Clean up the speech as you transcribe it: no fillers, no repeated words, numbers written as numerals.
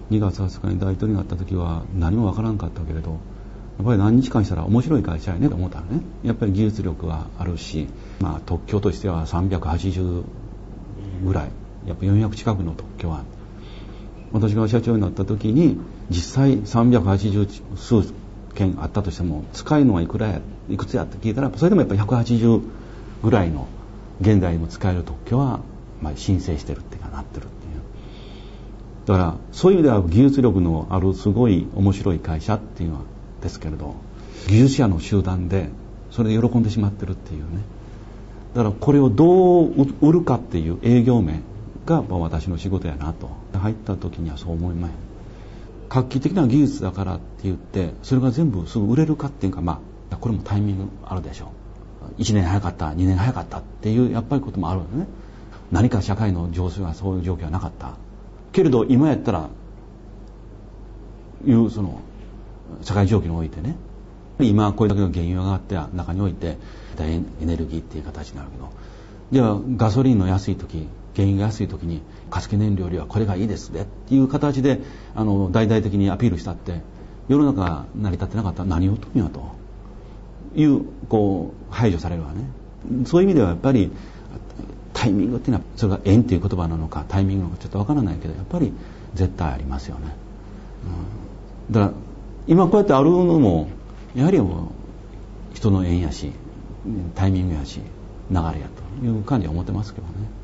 2月20日に大統領になった時は何もわからんかったけれど、やっぱり何日間したら面白い会社やねと思ったのね。やっぱり技術力はあるし、特許としては380ぐらい、やっぱ400近くの特許は、私が社長になった時に実際380数件あったとしても、使えるのはいくつやって聞いたら、それでもやっぱり180ぐらいの現在にも使える特許は申請してるっていうかなってるっていう。だからそういう意味では技術力のあるすごい面白い会社っていうのはですけれど、技術者の集団でそれで喜んでしまってるっていうね。だからこれをどう売るかっていう営業面が私の仕事やなと。入った時にはそう思います。画期的な技術だからって言ってそれが全部すぐ売れるかっていうか、これもタイミングあるでしょう。1年早かった2年早かったっていうやっぱりこともあるよね。何か社会の情勢がそういう状況はなかったけれど、今やったらいうその社会状況においてね、今これだけの原油が上がって中においてエネルギーっていう形になるけど、じゃあガソリンの安い時、原油が安い時に化石燃料よりはこれがいいですねっていう形で大々的にアピールしたって世の中が成り立ってなかったら何をとんやという排除されるわね。そういう意味ではやっぱりタイミングっていうのは、それが縁っていう言葉なのかタイミングなのかちょっとわからないけど、やっぱり絶対ありますよね。だから今こうやってあるのもやはり人の縁やしタイミングやし流れやという感じは思ってますけどね。